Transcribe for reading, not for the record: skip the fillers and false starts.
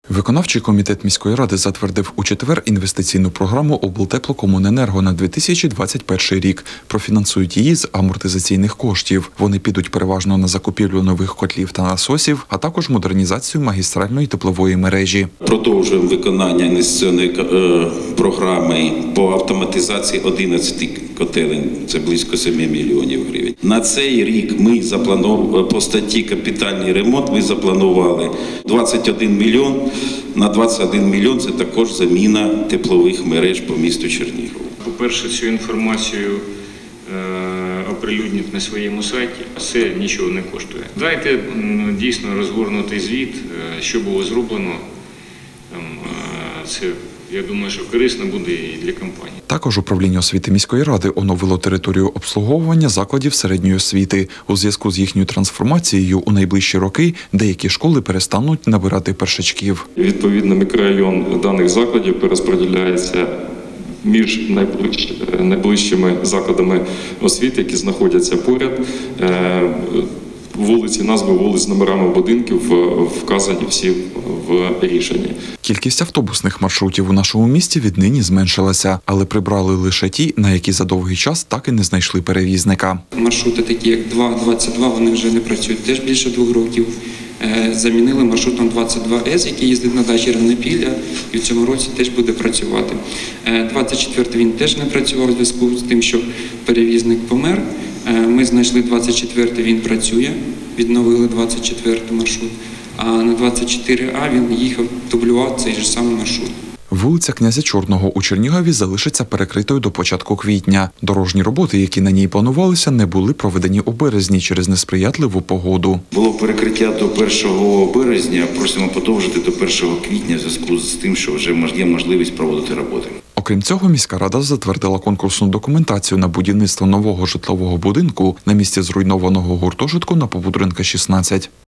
Виконавчий комітет міської ради затвердив у четвер інвестиційну програму облтеплокомуненерго на 2021 рік. Профінансують її з амортизаційних коштів. Вони підуть переважно на закупівлю нових котлів та насосів, а також модернізацію магістральної теплової мережі. Продовжуємо виконання інвестиційної програми по автоматизації 11 котелень. Це близько 7 мільйонів гривень. На цей рік ми запланували по статті «Капітальний ремонт» ми запланували 21 мільйон. На 21 мільйон – це також заміна теплових мереж по місту Чернігову. По-перше, цю інформацію оприлюднив на своєму сайті, це нічого не коштує. Дайте дійсно розгорнутий звіт, що було зроблено. Це, я думаю, що корисно буде і для компанії. Також управління освіти міської ради оновило територію обслуговування закладів середньої освіти. У зв'язку з їхньою трансформацією у найближчі роки деякі школи перестануть набирати першачків. Відповідно, мікрорайон даних закладів перерозподіляється між найближчими закладами освіти, які знаходяться поряд. Вулиці, назви вулиць, номерами будинків вказані всі в рішенні. Кількість автобусних маршрутів у нашому місті віднині зменшилася, але прибрали лише ті, на які за довгий час так і не знайшли перевізника. Маршрути такі, як 2.22, вони вже не працюють теж більше 2 років. Замінили маршрутом 22С, який їздить на дачі Рівнопілля, і в цьому році теж буде працювати. 24-й він теж не працював у зв'язку з тим, що перевізник помер. Ми знайшли 24-й, він працює, відновили 24-й маршрут, а на 24А він їхав, дублював цей же самий маршрут. Вулиця Князя Чорного у Чернігові залишиться перекритою до початку квітня. Дорожні роботи, які на ній планувалися, не були проведені у березні через несприятливу погоду. Було перекриття до 1 березня, просимо подовжити до 1 квітня в зв'язку з тим, що вже є можливість проводити роботи. Окрім цього, міська рада затвердила конкурсну документацію на будівництво нового житлового будинку на місці зруйнованого гуртожитку на Побудренка, 16.